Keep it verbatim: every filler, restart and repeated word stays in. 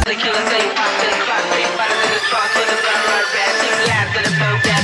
The killer say you pop to the clock, three fighters in the trunk with a gun, right back, two labs in the phone.